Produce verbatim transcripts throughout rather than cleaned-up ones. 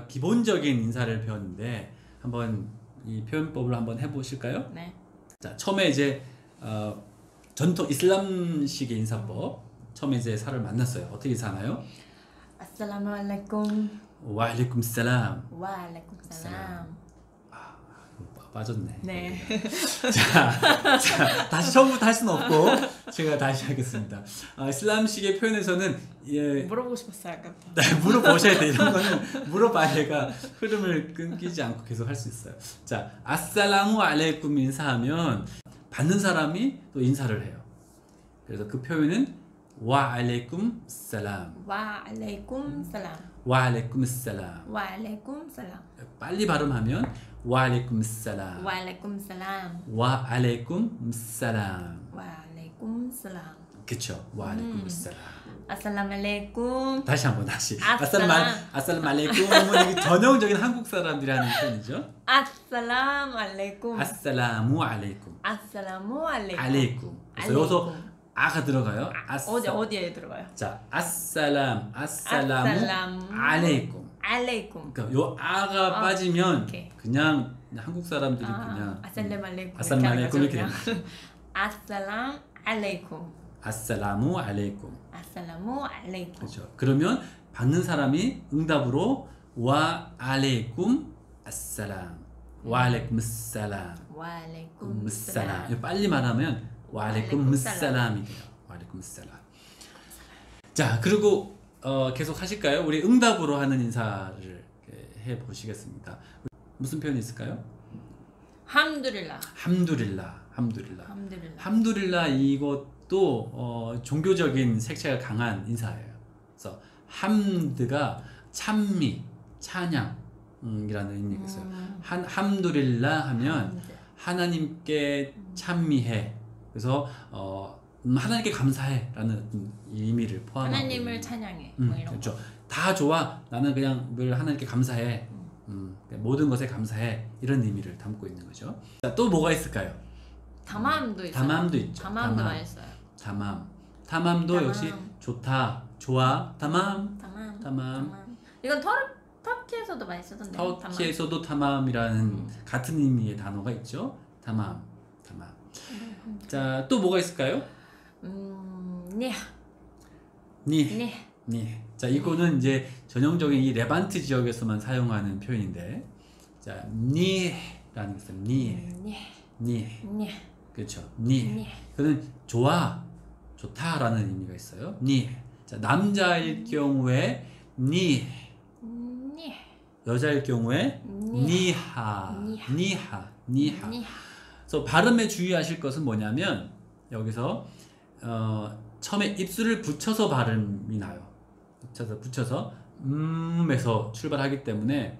기본적인 인사를 배웠는데 한번 이 표현법을 한번 해보실까요? 네. 자, 처음에 이제 어, 전통 이슬람식의 인사법. 처음에 이제 사를 만났어요. 어떻게 인사하나요? 아살라무알라이쿰. 와알레이쿰 살람. 와알라이쿰 살람. 아, 빠졌네. 네. 자, 자, 다시 처음부터 할 수는 없고 제가 다시 하겠습니다. 아, 이슬람식의 표현에서는 예, 물어보고 싶었어요 아까부터. 네, 물어보셔야 돼. 이런 거는 물어봐야 얘가 흐름을 끊기지 않고 계속 할 수 있어요. 자, 아살라무 알레이쿰 인사하면 받는 사람이 또 인사를 해요. 그래서 그 표현은 와 알레이쿰 살람. 와 알레이쿰 살람. 와 알레이쿰 살람. 와 알레이쿰 살람. 빨리 발음하면 와 알레이쿰 살람. 와 알레이쿰 살람. 와 알레이쿰 살람. 와 알레이쿰 살람. 그쵸. 와 알레이쿰 살람. 아살라무알라이쿰. 다시 한번 다시. 아살람. 아살람 알레이쿰은 전형적인 한국 사람들이 하는 표현이죠. 아살라무알라이쿰. 아살라무 알레이쿰. 아살라무알라이쿰. 알레이쿰. 그래서 여기서 아가 들어가요. 아싸. 어디 어디에 들어가요? 자, 아살람, 아살라무 아살라무 알레이쿰. 알레이쿰. 그러니까 요 아가 아, 빠지면 오케이. 그냥 한국 사람들이 아, 그냥 아살람 알레이쿰. 아살람 알레이쿰 이렇게 그냥. 되는 거죠. 아살람 알레이쿰. 아살라무 알레이쿰. 아살라무 알레이쿰. 그렇죠. 그러면 받는 사람이 응답으로 와 알레이쿰 아살람. 와 알레이쿰 살람. 와 알레이쿰 살람. 살람. 빨리 말하면 와 알레이쿰 살람이 돼요. 와 알레이쿰 살람. 자, 그리고 어, 계속 하실까요? 우리 응답으로 하는 인사를 해 보시겠습니다. 무슨 표현이 있을까요? 함두릴라. 함두릴라. 함두릴라. 함두릴라. 함두릴라 이것도 어, 종교적인 색채가 강한 인사예요. 그래서 함드가 찬미, 찬양이라는 의미가 있어요. 음. 한 함두릴라 하면 함드. 하나님께 찬미해. 그래서 어, 음, 하나님께 감사해라는 의미를 포함하고 하나님을 있는. 찬양해. 음, 뭐 이런 그렇죠. 거. 다 좋아. 나는 그냥 늘 하나님께 감사해. 음, 모든 것에 감사해. 이런 의미를 담고 있는 거죠. 자, 또 뭐가 있을까요? 담함도 있어요. 담함도 있죠. 담함도 담함. 많이 써요. 담함. 담함도 담함. 역시 좋다, 좋아, 담함. 담함. 담함. 담함. 이건 터 터키에서도 많이 쓰던데요. 터키에서도 담함이라는 음. 같은 의미의 단어가 있죠. 담함, 담함. 자, 또 뭐가 있을까요? 음, 네. 니, 네. 니. 자, 이거는 이제 전형적인 이 레반트 지역에서만 사용하는 표현인데, 자, 니라는 게 있어요. 니, 음, 네. 니. 네. 그렇죠. 니. 네. 그는 좋아, 좋다라는 의미가 있어요. 니. 자, 남자일 경우에 니, 네. 여자일 경우에 니. 니하, 니하. 니하, 니하. 네. 그래서 발음에 주의하실 것은 뭐냐면 여기서 어, 처음에 입술을 붙여서 발음이 나요. 붙여서 붙여서 음에서 출발하기 때문에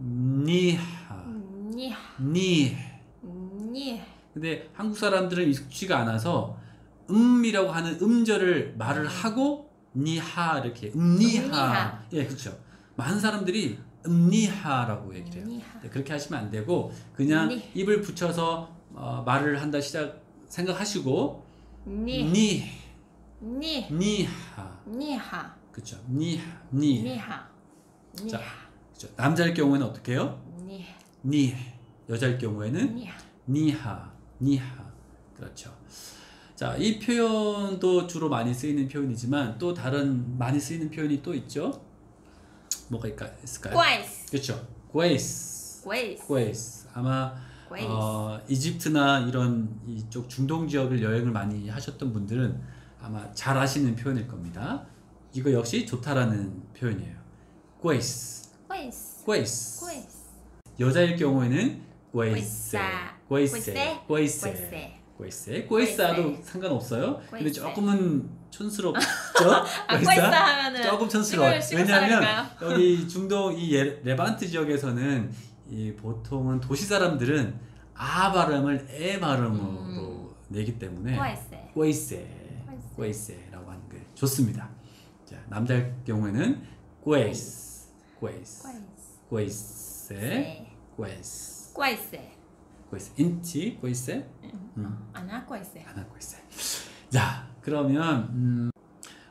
니하, 네. 니. 네. 근데 한국 사람들은 익숙지가 않아서 음이라고 하는 음절을 말을 하고 니하 이렇게 음니하. 음니하. 예, 그렇죠. 많은 사람들이 음니하라고 얘기를 해요. 음니하. 네, 그렇게 하시면 안 되고 그냥 니. 입을 붙여서 어, 말을 한다 시작 생각하시고 네. 니 네. 니하. 니하. 그렇죠. 니하. 니. 니하. 자, 니하. 그렇죠. 남자일 경우에는 어떻게 해요? 니. 니. 여자일 경우에는 니하. 니하, 니하. 그렇죠. 자, 이 표현도 주로 많이 쓰이는 표현이지만 또 다른 많이 쓰이는 표현이 또 있죠. 뭐가 있을까요? 꽈이스. 그렇죠. 꽌스. 꽈이스. 꽌스. 아마 꽌스. 어, 이집트나 이런 이쪽 중동 지역을 여행을 많이 하셨던 분들은 아마 잘 아시는 표현일 겁니다. 이거 역시 좋다라는 표현이에요. 꽌스. 꽈이스. 꽌스. 꽈이스. 여자일 경우에는 꽌사. 꽌세, 꽌세. 꽌세, 꽌세. 꽌세, 꽌사도 꽌세. 상관없어요. 근데 꽌세. 조금은 촌스럽죠? 아, 꽌사 하면은 조금 촌스러워요. 시골- 시골 왜냐하면 사람일까요? 여기 중동 이 예- 레반트 지역에서는 이 보통은 도시 사람들은 아 발음을 에 발음으로 내기 때문에 꽌세. 꽌세, 꽌세라고 하는 게 좋습니다. 자, 남자의 경우에는 꽌스, 꽌스, 꽌스. 꽌세, 네. 꽌스, 꽌세. 꽌스, 인치, 꽌세, 음. 아나 꽌세. 하나 꽌세. 자, 그러면 음,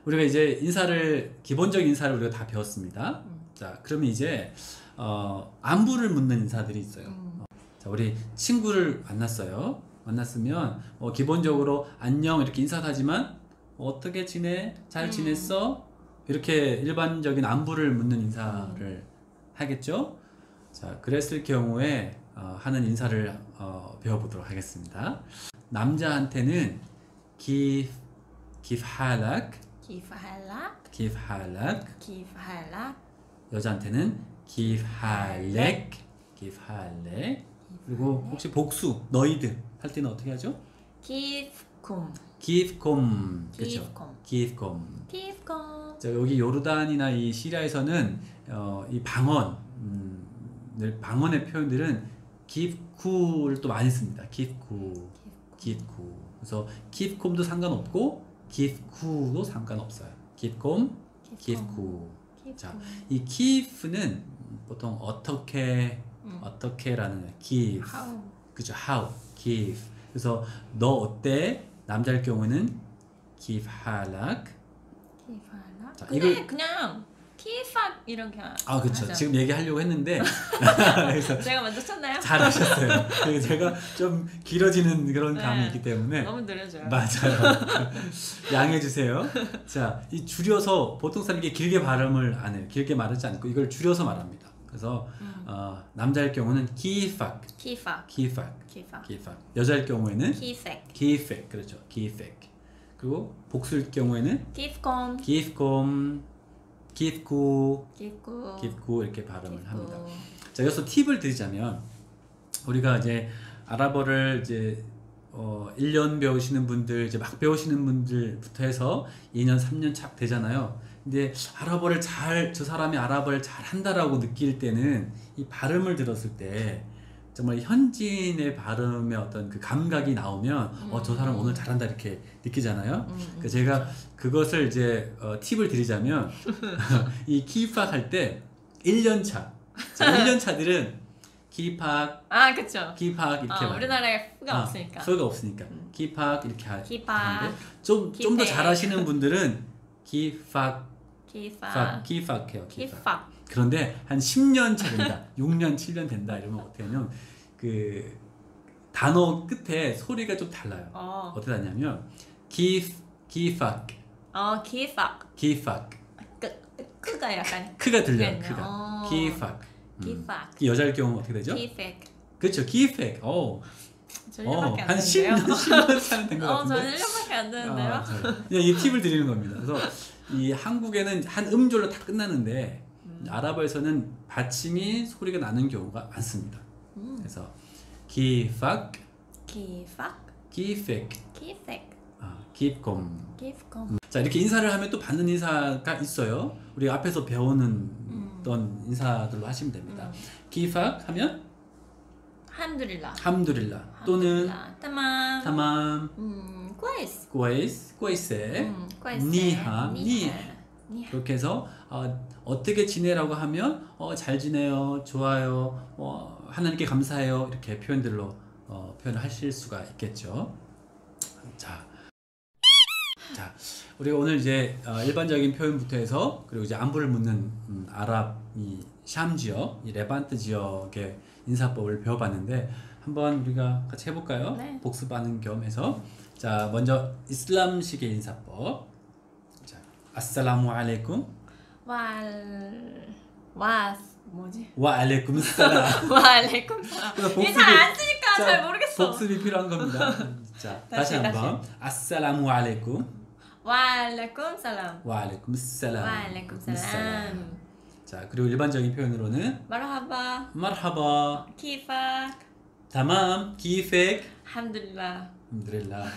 우리가 이제 인사를 기본적인 인사를 우리가 다 배웠습니다. 음. 자, 그러면 이제 어, 안부를 묻는 인사들이 있어요. 음. 어, 자, 우리 친구를 만났어요. 만났으면 어, 기본적으로 안녕 이렇게 인사도 하지만 어떻게 지내? 잘 음. 지냈어? 이렇게 일반적인 안부를 묻는 인사를 음. 하겠죠. 자, 그랬을 경우에 어, 하는 인사를 어, 배워보도록 하겠습니다. 남자한테는 기프 기프 할락 كيف حالك 기프 할락 كيف حالك 여자한테는 기프 할렉 기프 할렉 그리고 혹시 복수 너희들 할 때는 어떻게 하죠? كيفكم 기프콤 그렇죠? 기프콤. 기프콤 كيفكم 자, 여기 요르단이나 이 시리아에서는 어, 이 방언 음, 늘 방언의 표현들은 기프쿠를 또 많이 씁니다. 기프쿠 기프쿠 그래서 기프콤도 상관없고 기프쿠도 상관없어요. 기프콤 기프쿠 자, 이 기프는 보통 어떻게 음. 어떻게라는 기프 how 그죠? how 기프 그래서 너 어때? 남자일 경우는 기프 할락 كيف حالك 자, 근데 이걸- 그냥 키팍 이렇게 아 그렇죠. 하죠. 지금 얘기하려고 했는데 그래서 제가 먼저 쳤나요? 잘하셨어요. 그래서 제가 좀 길어지는 그런 감이 네. 있기 때문에 너무 느려져요. 맞아요. 양해해 주세요. 자, 이 줄여서 보통 사람이 길게 발음을 안 해요. 길게 말하지 않고 이걸 줄여서 말합니다. 그래서 음. 어, 남자일 경우는 기팍, 키팍 기팍, 키팍 기팍. 여자일 경우에는 키색 기팩, 그렇죠. 기팩. 그리고 복수일 경우에는 키프콤 기프콤, 기프쿠, 키프 기프쿠 이렇게 발음을 키프. 합니다. 자, 여기서 팁을 드리자면 우리가 이제 아랍어를 이제 어, 일 년 배우시는 분들, 이제 막 배우시는 분들부터 해서 이 년, 삼 년 착 되잖아요. 근데 아랍어를 잘, 저 사람이 아랍어를 잘 한다라고 느낄 때는 이 발음을 들었을 때 정말 현지인의 발음의 어떤 그 감각이 나오면 어, 저 사람 오늘 잘한다 이렇게 느끼잖아요. 음, 그러니까 제가 그것을 이제 어, 팁을 드리자면 이 키팍 할 때 일 년 차, 자, 일 년 차들은 키팍, 아 그쵸. 키팍 이렇게 아, 말해요. 우리나라에 푸가 아, 없으니까. 푸가 없으니까 음. 키팍 이렇게 하, 키팍. 하는데 좀 좀 더 키팩. 잘하시는 분들은 키팍, 키팍 팍, 키팍 해요. 키팍. 키팍 그런데 한 십 년 차 된다, 육 년, 칠 년 된다 이러면 어떻게 하냐면 그 단어 끝에 소리가 좀 달라요. 어, 어떻게 하냐면 키, 키팍, 어 키팍 키팍 그 크가 약간 크가 들려요. 그랬네요. 크가 어. 키팍. 음. 키팍 여자일 경우 어떻게 되죠? 키팩 그렇죠. 키팩. 어, 저 어, 일 년밖에 안 한 십 되는데요. 년, 십 년 차는 된 것 어, 같은데. 저는 일 년밖에 안 되는데요. 아, 잘. 그냥 이 팁을 드리는 겁니다. 그래서 이 한국에는 한 음절로 다 끝나는데 음. 아랍어에서는 받침이 소리가 나는 경우가 많습니다. 음. 그래서 키팍, 키팍 키팩, 키팩 아, 킵콤. 키프콤 자, 이렇게 인사를 하면 또 받는 인사가 있어요. 우리 앞에서 배우는 어떤 인사들로 하시면 됩니다. 음. 키팍 하면 함두릴라 함두릴라 또는 타맘 타맘, 음 코이스 꼬이스, 꼬이세. 음 코이스 니하, 니하. 니하 그렇게 해서 어, 어떻게 지내라고 하면 어, 잘 지내요, 좋아요, 어, 하나님께 감사해요 이렇게 표현들로 어, 표현을 하실 수가 있겠죠. 자, 자, 우리가 오늘 이제 어, 일반적인 표현부터 해서 그리고 이제 안부를 묻는 음, 아랍 이 샴 지역, 이 레반트 지역의 인사법을 배워봤는데 한번 우리가 같이 해볼까요? 네. 복습하는 겸해서 자, 먼저 이슬람식의 인사법. 자, 아살라무 알레이쿰 왈와 뭐지 와 알레이쿰 살람. 와알레이쿰 사람 복습이- 이게 잘안 쓰니까 자, 잘 모르겠어 복습이 필요한 겁니다. 자, 다시 다시, 한번 아살라무 알레이쿰 와알레이쿰 살람 와 알레이쿰 살람. 와알레이쿰 살람 자, 그리고 일반적인 표현으로는 마르하바 마르하바, 키팍 다맘, 기펙, 함두릴라 알함두릴라.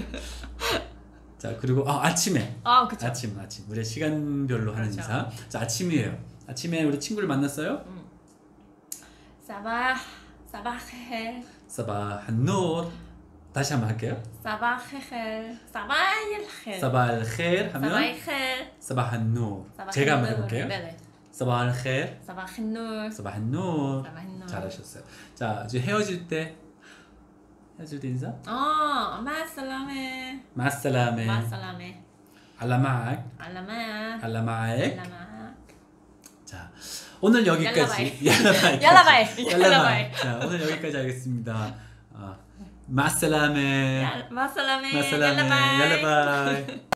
자, 그리고 아, 아침에 아 그쵸 아침 아침 우리 시간별로 하는 그렇죠. 인사. 자, 아침이에요. 아침에 우리 친구를 만났어요. 음. 사바 사바헤 사바한 누르. 다시 한번 할게요. 사바헤 사바일헤 사바알 헤르 하면 사바이헤 사바한 누르. 제가 한번 해볼게요. 네네 사바알 헤르, 사바힌누 사바한 누르. 사바힌누 잘하셨어요. 자, 이제 헤어질 때 헤어질 때 인사. 어 마살라메 마살라메. 마살라메 알라마악, 알라마. 알라마액. 알라마. 자, 오늘 여기까지. 얄라바이. 얄라바이. 얄라바이. 자, 오늘 여기까지 하겠습니다. 어, 마살라메. 마살라메. 마살라메. 얄라바이. 얄라바이.